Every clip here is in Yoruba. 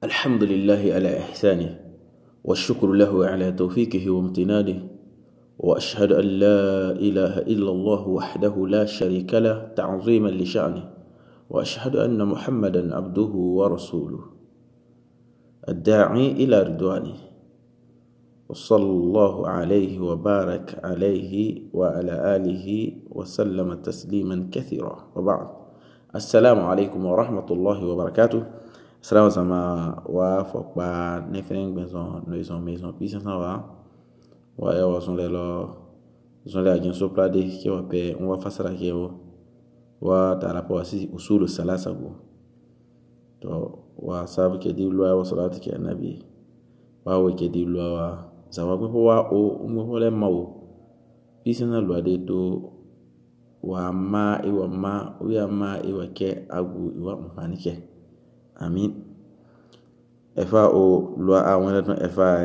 الحمد لله على إحسانه والشكر له على توفيقه وامتنانه وأشهد أن لا إله إلا الله وحده لا شريك له تعظيما لشأنه وأشهد أن محمدا عبده ورسوله الداعي إلى رضوانه وصلى الله عليه وبارك عليه وعلى آله وسلم تسليما كثيرا وبعد السلام عليكم ورحمة الله وبركاته. Salam sama wa fokpa nefeng bezon noison maison puissance wa ya wa son le agent soplade ki wa pe on va fasara ki wa ta rapport si usul salasa go to wa sabu ke di loi wa salati ke nabi wa ke di loi wa zawa ko wa o mo le mawo puissance loi de to wa ma e wa ma o ya ma e wa ke agu wa mfani ke amin efa o loi a wona ton efa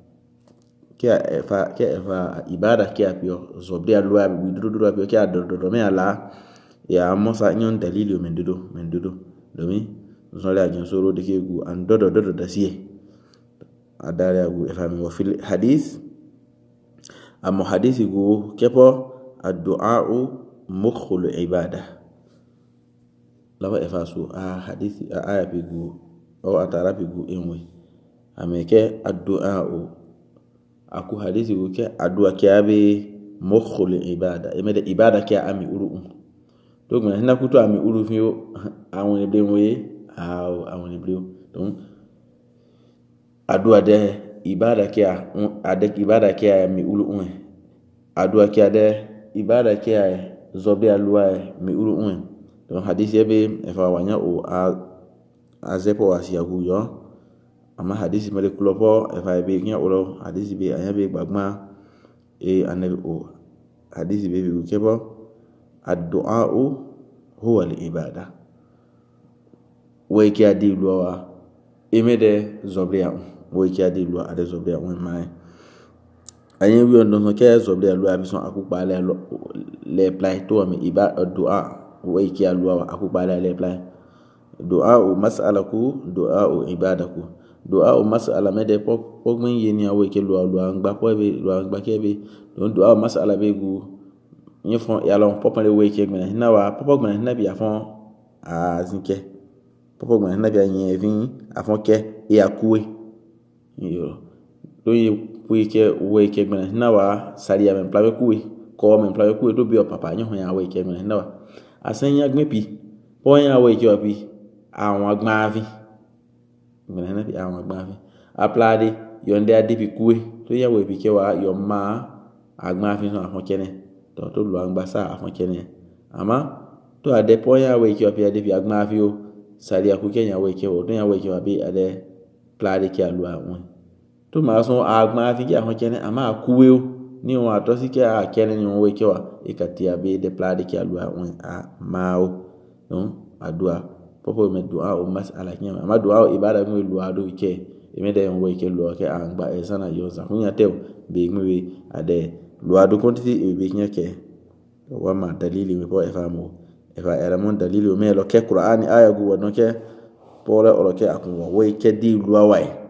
ibada ki apio zobri a loi bi dudu apio ki a do me ala ya mosa nyon dalili men dudu domi zon la gen soro de ki gu an do da sie adare agu efa mi wa fil hadith am hadith gu kepo ad-du'a mukhul ibada lawa efa su a hadith a aya bigu o atara bigu enwe ameke addu'a aku hadith gu ke addu'a kiabe mukhul ibada emede ibada kia ami uru donc na hina kuto ami uru fio awon ebe moye awon ebe donc addu'a de ibada kia adek ibada kia ami uru addu'a kia de ibada kia zobe alwa mi uru donc hadith yebe efa wanya o azepo asiagu yo ama hadith mele kulopo efa be nya oro hadith be anya be gbagma e anabi o hadith be bi kebo ad-du'a huwa al-ibada we ki adi lowa emede zobria we ki adi lowa ade zobria won mai anya wi on don ke zobria lowa bi son akupa le play to mi ibada ad-du'a way ki alwa aku bala le play du'a o mas'alaku du'a o ibadaku du'a o mas'ala mede pok men yeni awe ke lo ngba po be lo ngba ke be don du'a o mas'ala be gu ni fon ya lon pop le way ke gna na wa pop gna na bi afon a zinke pop gna na bi yen vin afon ke e akuwe yo do yi pu ke way ke gna na wa salia men play kuwe ko men play kuwe do bi o papa nyo ya way ke gna na wa asenya gmepi ponya we ki opi awon agbavi ngena bi awon agbavi aplade yonde adipi kuwe to ya we bi ke wa yo ma agbavi so afon kene to lo angbasa afon kene ama to ade ponya we ki opi adipi agbavi o sali aku kenya we ke o to ya we ki opi ade plade ki alu awon to ma so agbavi ki afon kene ama kuwe o ni won atosi ke a kene ni won we ke wa ikatia be de plade ki alwa won a mao non adua popo me dua o masala nyama ama dua o ibada mu lu adu ke emede won we ke lu ke angba e sana yoza kunya tew be ngwe ade lu adu kontiti e be nyake wa ma dalili me po e famo e fa era mon dalili me lo ke qur'ani aya gu won ke pole o lo ke akun we ke di lu awai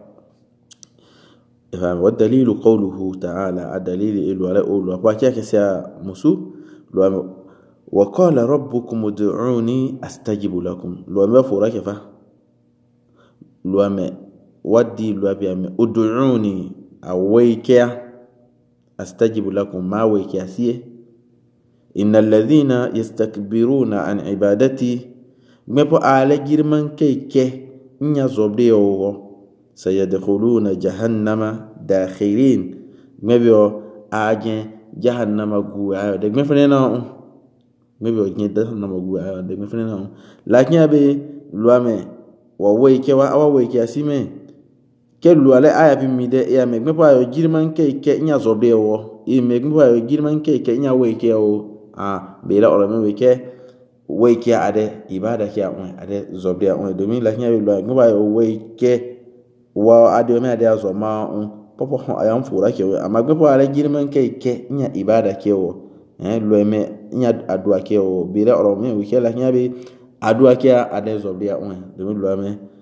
والدليل قوله تعالى الدليل الولاء وباكي كسيا مسو وقال ربكم ادعوني استجب لكم لو ما فورا كفا لو ما ودي لو بيام ادعوني اويكيا استجب لكم ما ويكيا سي ان الذين يستكبرون عن عبادتي مبو على جرمان كيكه نيا زوبديو sayadkhuluna jahannama dakhirin mebio aje jahannama guwa de mefenena mebio jahannama guwa de mefenena lakin abe luame wa weke wa awa weke asime ke luale aya bi mi de ya me mepo ayo girman ke nya zobe wo e me mepo ayo girman ke nya weke o be la ora me weke ade ibada ki on ade zobe on de mi lakin abe luame mepo ayo weke wa ade me ade azo ma popo ayam fura ke ama gbe po ala girman ke nya ibada ke o lo me nya adua ke o bi la oro me wi ke la nya bi adua ke ade zo bia on de lo me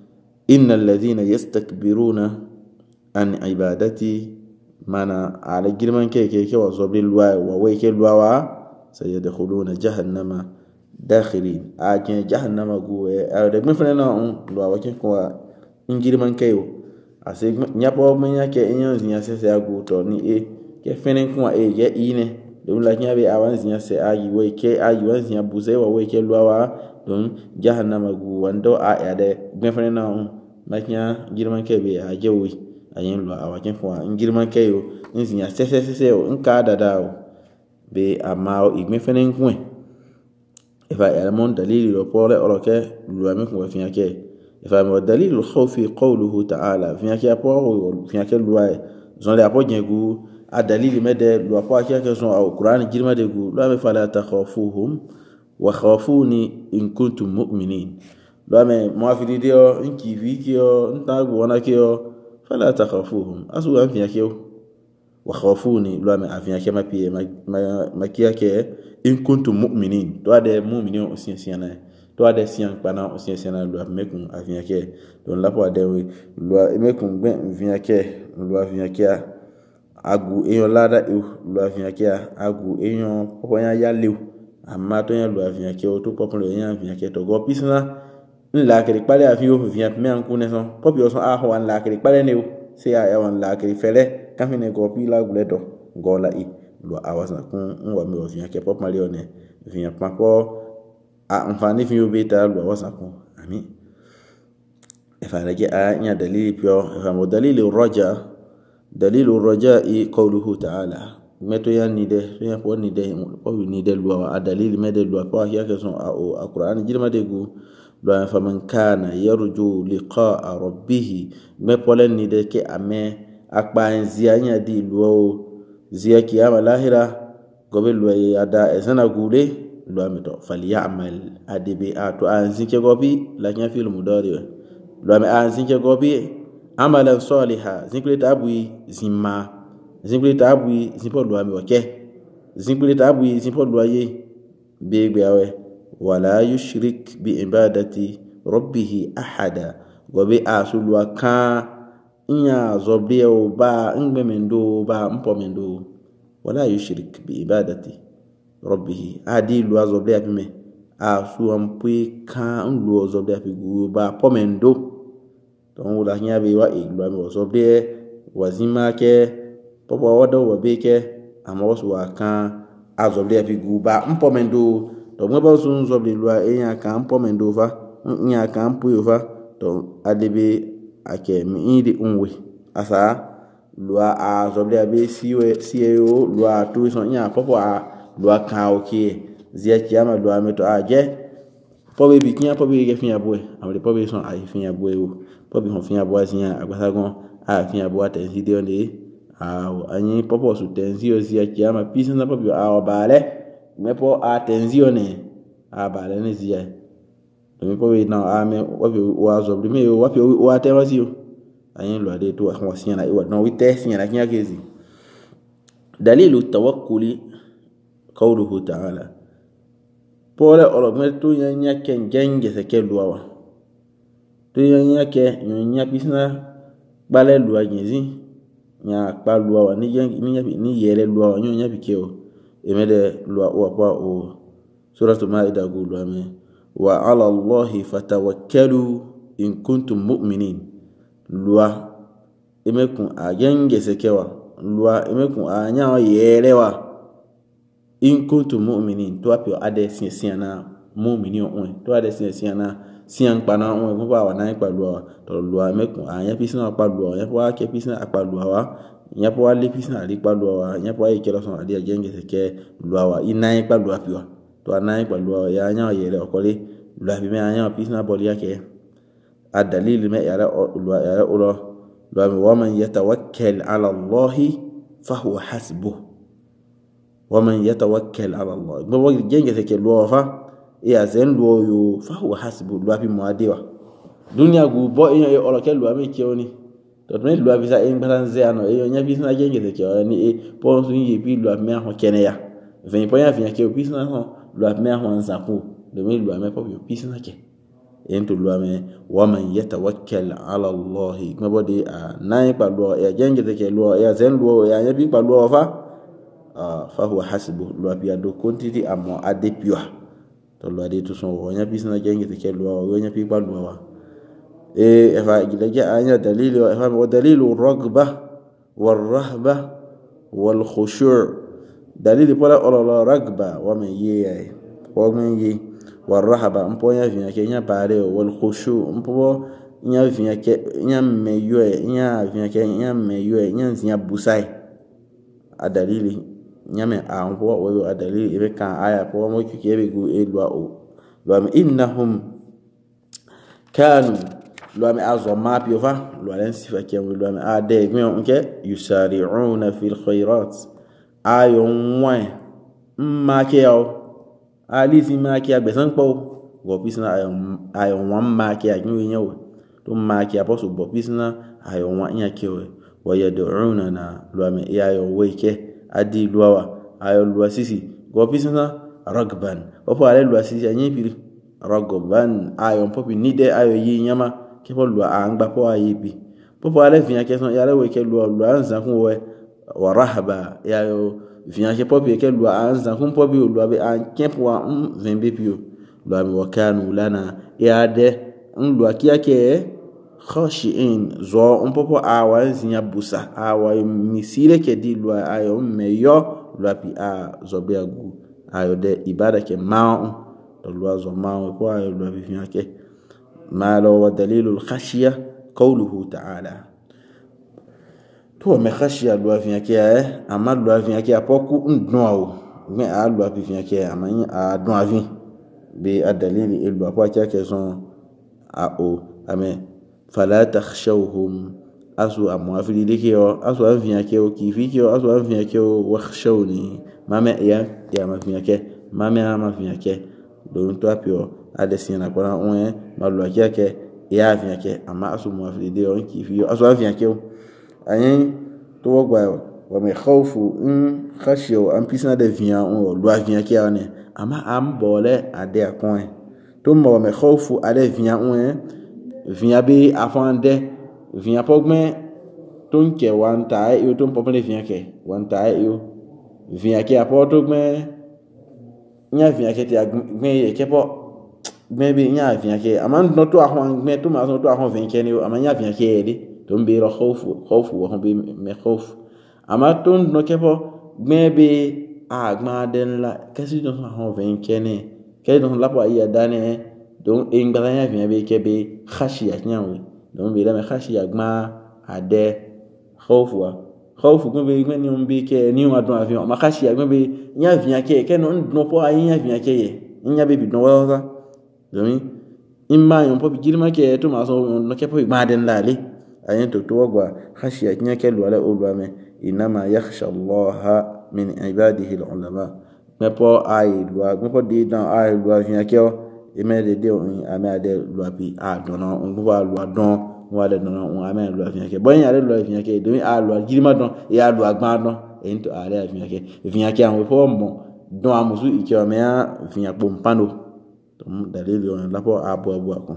innal ladhina yastakbiruna an ibadati mana ala girman ke wa zobri luwa wa wai ke luwa wa sayadkhuluna jahannama dakhirin ajen jahannama guwe a de mfene na luwa wa ke ko girman ke yo ase nyapo menya ke enyan zinya se agu to ni ke fene ko ye ine don la nyabe awan zinya se agi wai ke agi wan zinya buze wa wai ke luwa wa don jahannama gu wando a ya de mfene na maknya girman ke be a jewi ayin lo awakin kwa girman ke yo nzinya sese o nka dada o be amao igmefenen kun ifa elemon dalili lo pole oroke lo amin kun fiya ke ifa mo dalilul khawfi qawluhu ta'ala fiya ke apo fiya ke lo ay zon le apo jengu a dalili mede lo apo ke son au qur'an girma de gu lo am fala takhafuhum wa khafuni in kuntum mu'minin lo am mo afidi dio inki vikio ntagu wona kio fala takhafuhum asu am fiya ke wa khafuni lo am afiya ke mapie makia ke in kuntum mu'minin to ade mu'minin osiana to ade sian pana osiana lo mekun afiya ke don lapo ade lo mekun ben afiya ke lo afiya ke agu eyon lada lo afiya ke agu eyon poponya ya lew amma to yan lo afiya ke o to popon lo yan afiya ke to go pisna nla kere pale afiyo afiya me an kuneson popio son a ho an la kere pale ne o se a wan la kere fele kamine go pila guledo gola i lo awasa kun nwa me afiya ke pop mali one afiya papo a mfani fiyo beta lo awasa kun ami ifalage a nya dalili pio fa mo dalili raja qawluhu ta'ala meto ya nide ya po nide po nide lo a dalili mede lo po ya ke son a Qur'an jirma de gu lo fa man kana yarju liqa'a rabbih me polen nide ke ame akpa nzia nya di lo zia kiyama lahira gobe lo ya da ezana gule lo ameto falyamal adibi atu anzinke gobi la nya fil mudari lo ame anzinke gobi amalan saliha zinkule tabui zimma zinkule tabui zimpo lo ame oke zinkule tabui zimpo lo aye begbe awe wala yushrik bi ibadati rabbih ahada gobe asulu aka nya zobie o ba ngbemendo ba mpomendo wala yushrik bi ibadati rabbih adi lo azobie apime asu ampui ka nlo zobie apigu ba pomendo don wala nyabe wa iglo ame zobie wazima ke popo wodo wobeke amosu aka azobie apigu ba mpomendo to ngba sun zobie lo enya ka mpomendo fa nya ka mpu fa to adebe ake mi idi unwe asa lua a zoblia be siyo lua tu so nya popo a lua ka oke zia kiama lua meto aje pobe bi kinya pobe ge finya boy amle pobe so ai finya boy o pobe hon finya boy zia agbasa gon a finya boy te video ni a anyi popo su tenzio zia kiama pisa na pobe a obale mepo a tenzio ne a bale ne zia me pobe na ame wapi wazo me wapi wate wasio ayin lo ade to wa siana iwa no wite siana kinya kezi dalilu tawakkuli qawluhu ta'ala pole olo metu nya ken genge se ke luwa to nya ke nya bisna bale luwa gezi nya pa luwa ni ni yele luwa nya bikeo emede luwa wa pa o suratul maida gulu ame wa 'ala Allahi fatawakkalu in kuntum mu'minin lua emekun agenge sekewa lua emekun anya yelewa in kuntum mu'minin to apio ade siana mu'minin on to ade siana sian pana on mo ba wa nan pa lua to lua emekun anya pisina pa lua ya po ake pisina pa lua wa nya po ale pisina ali pa lua wa nya po ai kelo son ade agenge seke lua wa inai pa lua pio to anai pa lua ya anya yele okole lua bi me anya pisina boli yake الدليل ما يرى ومن يتوكل على الله فهو حسبه ومن يتوكل على الله بقول جنجة كلوا فا يا زين لو فهو حسبه لو في مواديوا دنيا غو بو اي اولو كلوا مي كيوني تو مي لو بيسا ان بلانزي انو اي نيا بيسنا جنجة كيوني اي بون سون يبي لو مي هو كينيا فين بويا فين كيو بيسنا هو لو مي هو انزاكو دو مي لو مي بو بيسنا كي ento luame wa man yatawakkal ala Allah ngabodi nai pa lo ya jenge ke lo ya zen lo ya nyabi pa lo fa huwa hasbu lo bi ado kontiti amo adepia to lo ade to son wo nyabi sina jenge ke lo wo nyabi pa lo fa gilaje anya dalili wa dalilu ragba والرهبة والخشوع دليل بلا الله رغبة ومن والرهبة امبو يا فينا كينيا باريو والخشوع امبو يا فينا كينيا ميو يا فينا كينيا ميو يا فينا بوساي adalili nyame ampo wo adalili ibe kan aya po mo kike gu elwa o lo innahum kanu lo azo mapi ova lo alen sifa ke lo ade gbe onke yusari'una fil khairat ayon wa ma ke o ali si ma ke agbesan po go bisna ayon wa ma ke agin yenwo to ma ke aposo bo bisna ayon wa nya ke o wa yad'una na lo ame ayon weke adi luwa ayon luwa sisi go bisna ragban opo ale luwa sisi anyi piri ragban ayon popi nide ayo yi nyama ke po lua angba po ayibi popo ale via ke son yale we ke lua anza kun we wa rahaba ya yo via ke popi ke lua anza kun popi lua be an kepo vembe pio lua mi wakanu lana ya de lua kia ke khashiin zo popo awa zinya busa awa misile ke di lua ayo meyo lua pi zo be agu ayo de ibada ke mao to lua zo mao po ayo lua bi via ke ما لو ودليل الخشية قوله تعالى تو ما خشية لو فين كيا أما لو فين كيا بوكو ندنواو ما لو فين كيا أما ندنوافين بالدليل اللي بقى كيا كيسون أو أما فلا تخشوهم أسوا أموافي ديكيو أسوا فين كيا كيفيكيو أسوا فين كيا وخشوني ما يا ما فين كيا ما فين كيا دون توابيو adesina kora onye malu akeke ya afia ke ama asu mu afide on kifi asu afia ke ayin to wogwa wa me khawfu khashiyo am pisna de via on lo afia ke one ama am bole ade akon to mo me khawfu ade via on via be afande via pogme ton ke wanta yo ton popole via ke wanta yo via ke apoto gme nya via ke ti agme ke po maybe nya via ke aman no to ahon me to ma so to ahon vin ke ni ama nya via ke di to be ro khawfu wa be me khawf ama to no ke po maybe agma den la kasi do ahon vin ke ni ke do la po iya dane donc ingala nya via be ke be khashiya nyawi donc be la me khashiya agma ade khawfu ko be ni on be ke ni on adon avion ma khashiya be nya via ke no po ayi nya via ke nya be bi no wa domin imma yon popi girma ke to ma so no ke popi maden lali ayen to wogwa khashiya nya ke wala ulwame inma yakhsha Allah min ibadihi ulama me po ay lwa me po di dan ay lwa nya ke o e me de on ame ade lwa bi dono on wa lwa don wa de dono on ame lwa nya ke bo nya de lwa nya ke domin lwa girma don ya lwa gba don ento ale nya ke an po mo don amusu ike o me nya pompano دليل لبو أبو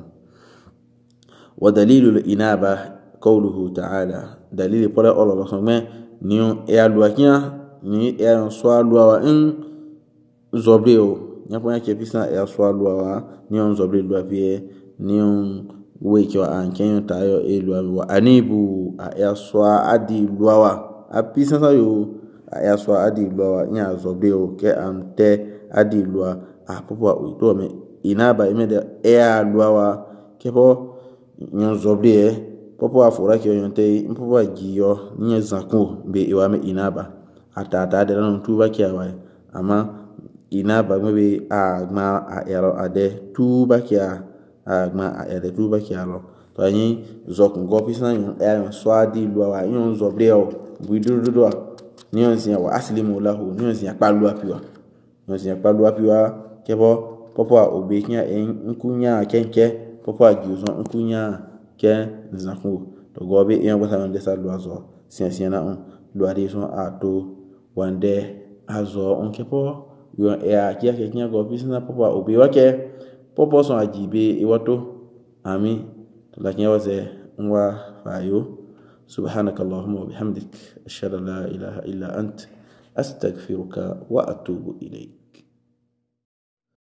ودليل الإنابة قوله تعالى دليل بلا الله سمع نيو إيالوكيا ني إيال سوالوا إن زبريو نيابونا كيفيسنا إيال سوالوا نيو زبريو لوابيه نيو ويكيو أنكيو تايو إيالوا وأنيبو إيال سوا أدي لوا أبيسنا يو إيال سوا أدي لوا نيا زبريو كي أمتي أدي لوا أبوبوا ويتومي inaba imede luawa kepo nyon zobre popo afura ke yonte mpopo giyo nye zanku be iwame inaba ata de non tuba kiawa ama inaba mebe agma ero ade tuba kia agma ade tuba kialo to yin zok ngopisna yon swadi luawa yon zobre o buidududo nyon sia wa aslimu lahu nyon sia palua piwa kepo popo obekia nkunya kenke popo agiuzo nkunya ke nzaku to gobe en wata no desa luazo siana on luari so ato wande azo on kepo yo kia ke nya go bisna popo obe wake popo so ajibe iwato ami lakini waze ngwa fayo subhanakallahumma wa bihamdik ashhadu an la ilaha illa ant astaghfiruka wa atubu ilayk